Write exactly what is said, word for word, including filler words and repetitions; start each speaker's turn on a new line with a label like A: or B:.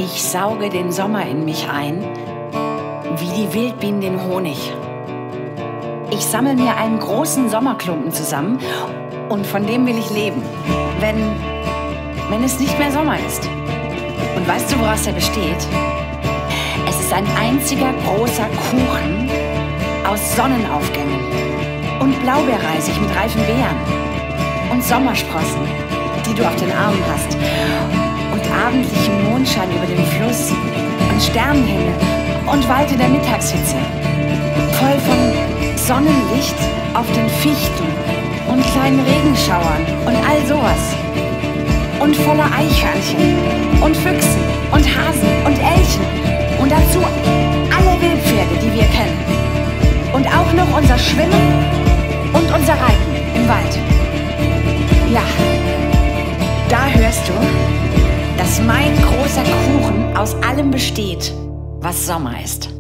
A: Ich sauge den Sommer in mich ein, wie die Wildbienen den Honig. Ich sammle mir einen großen Sommerklumpen zusammen und von dem will ich leben, wenn, wenn es nicht mehr Sommer ist. Und weißt du, woraus er besteht? Es ist ein einziger großer Kuchen aus Sonnenaufgängen und Blaubeerreisig mit reifen Beeren und Sommersprossen, die du auf den Armen hast und abendlichem Mondschein über dem Fluss und Sternenhimmel und Wald in der Mittagshitze, voll von Sonnenlicht auf den Fichten und kleinen Regenschauern und all sowas und voller Eichhörnchen und Füchsen und Hasen und Elchen und dazu alle Wildpferde, die wir kennen und auch noch unser Schwimmen und unser Reiten im Wald. Ja, da hörst du, dass mein großer Kuchen aus allem besteht, was Sommer ist.